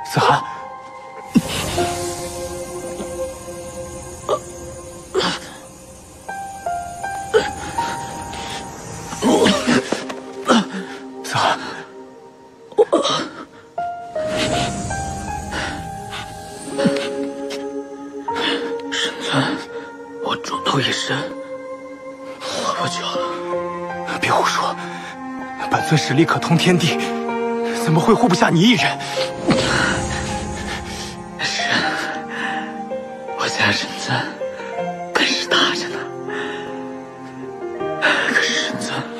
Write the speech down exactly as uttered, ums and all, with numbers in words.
子涵，子涵， 神尊，我中毒已深，活不久了。 别胡说，本尊实力可通天地，怎么会护不下你一人？ 是，我家神尊本事大着呢。可是神尊。